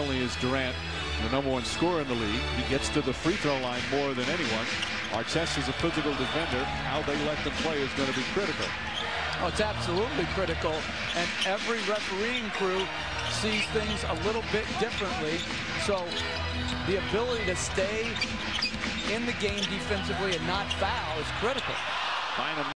only is Durant the #1 scorer in the league, he gets to the free throw line more than anyone. Artest is a physical defender. How they let them play is going to be critical. Oh, it's absolutely critical, and every refereeing crew sees things a little bit differently. So the ability to stay in the game defensively and not foul is critical.